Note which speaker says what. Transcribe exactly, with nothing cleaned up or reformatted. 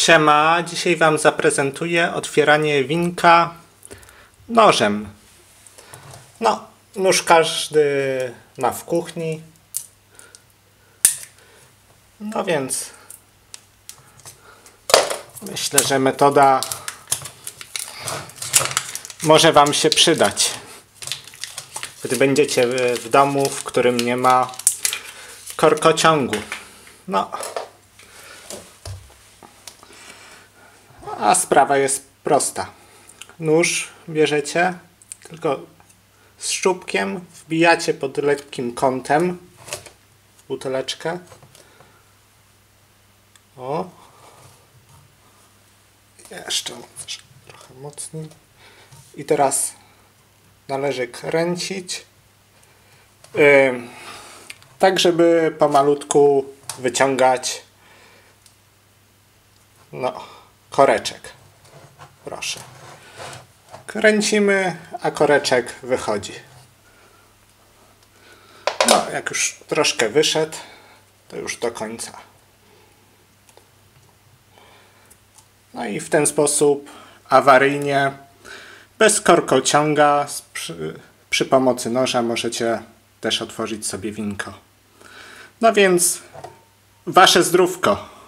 Speaker 1: Siema, dzisiaj Wam zaprezentuję otwieranie winka nożem. No, nóż każdy ma w kuchni. No więc myślę, że metoda może Wam się przydać, gdy będziecie w domu, w którym nie ma korkociągu. No. A sprawa jest prosta. Nóż bierzecie, tylko z szczupkiem wbijacie pod lekkim kątem buteleczkę. O. Jeszcze trochę mocniej. I teraz należy kręcić, yy, tak żeby pomalutku wyciągać no, koreczek. Proszę. Kręcimy, a koreczek wychodzi. No, jak już troszkę wyszedł, to już do końca. No i w ten sposób awaryjnie, bez korkociąga, przy, przy pomocy noża możecie też otworzyć sobie winko. No więc wasze zdrówko.